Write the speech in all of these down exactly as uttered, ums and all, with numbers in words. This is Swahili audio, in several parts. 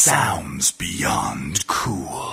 sounds beyond cool.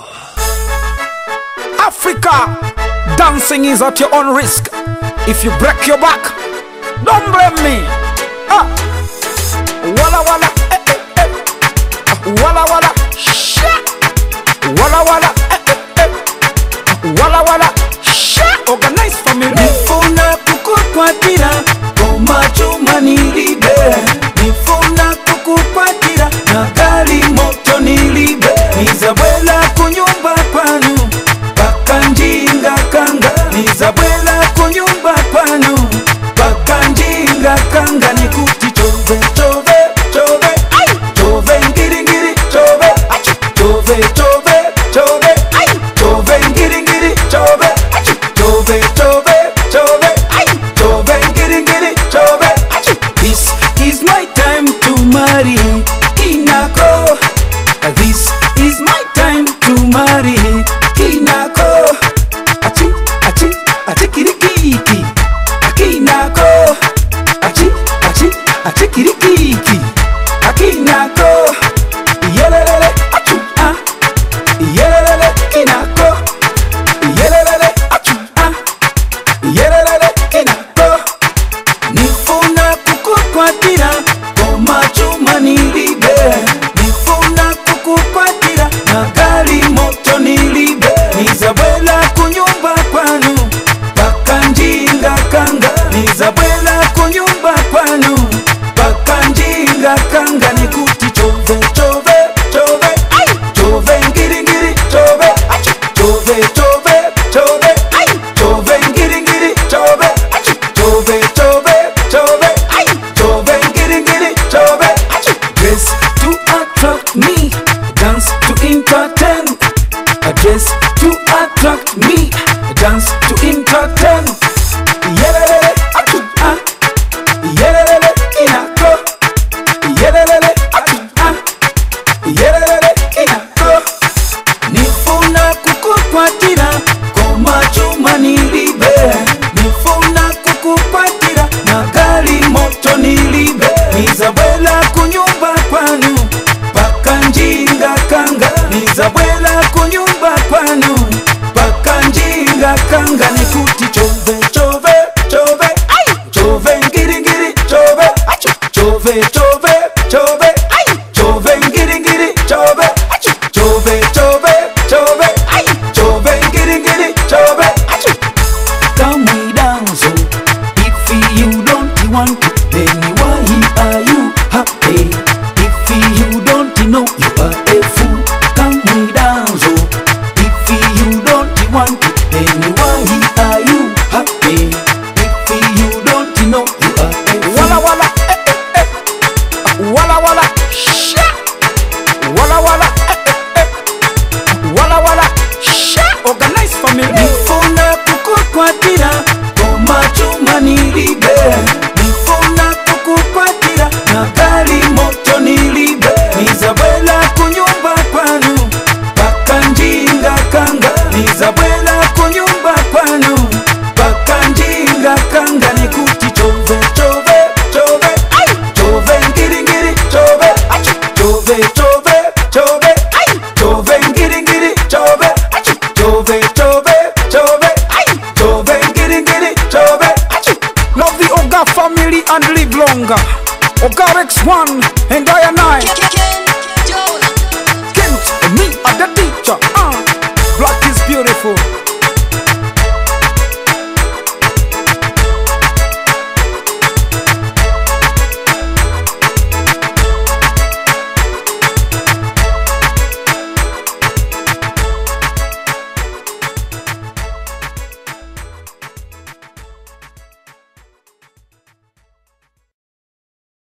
Africa, dancing is at your own risk. If you break your back, don't blame me. Ah. Walla walla, eh, eh, eh. Walla walla, shit. Walla walla, eh, eh, eh. Walla walla, shit. Oganised family. Nifuna kukukwatira koma chuma nilibe. Nifuna kukukwatira na gari moto nilibe. Nizabwela kunyumba kwanu paka njinga kanga. Nizabwela kunyumba kwanu paka njinga kanga. Nikuti chove chove chove ay chove ngiri ngiri chove ay chove chove chove ay chove ngiri ngiri chove ay chove chove chove ay chove ngiri ngiri chove ay. This is my time to marry Kinako. This is my time to marry Kinako. Achi achi achi kirikiki Kinako. Achi achi achi kirikiki Kinako. Yelelele achu ah. Yelelele Kinako. Yelelele achu ah. Yelelele Kinako. Nifuna kukukwatira koma chuma nilibe. Nifuna kukukwatira na gari moto nilibe. Nizabwela kunyumba kwanu paka njinga kanga. Nizabwela kunyumba kwanu paka njinga kanga. Nikuti chove chove chove ay chove ngiri ngiri chove ay chove chove chove ay chove ngiri ngiri chove ay chove chove chove ay chove ngiri ngiri chove ay. Dress to attract me, dance to entertain. A dress to attract me, dance to entertain. Yelelele achu ah. Yelelele Kinako. Yelelele achu ah. Yelelele Kinako. Nifuna kukukwatira koma chuma nilibe. Nifuna kukukwatira na gari moto nilibe. Nizabwela kunyumba kwanu paka njinga kanga. Nizabwela kunyumba kwanu paka njinga kanga. Nikuti chove chove chove ay chove ngiri ngiri chove ay chove chove chove ay chove ngiri ngiri chove ay chove chove chove ay chove ngiri ngiri chove ay. Come we dance oh. If you don't want it, then why are you happy? If you don't know, you are a fool. Come we dance oh. If you don't want it, then why are you happy? If you don't know, you are a fool. Walla walla, eh, eh, eh. Walla walla, shit. Walla walla, eh, eh, eh. Walla walla, shit. Oganised family. Nifuna kukukwatira koma chuma nilibe. Nifuna kukukwatira na gari moto nilibe. Nizabwela kunyumba kwanu paka njinga kanga. Nizabwela kunyumba kwanu paka njinga kanga. Nikuti chove chove chove ay chove ngiri ngiri chove ay chove chove chove ay chove ngiri ngiri chove ay chove chove chove ay chove ngiri ngiri chove ay. Love the Oga family and live longer. Oga X one and I and I.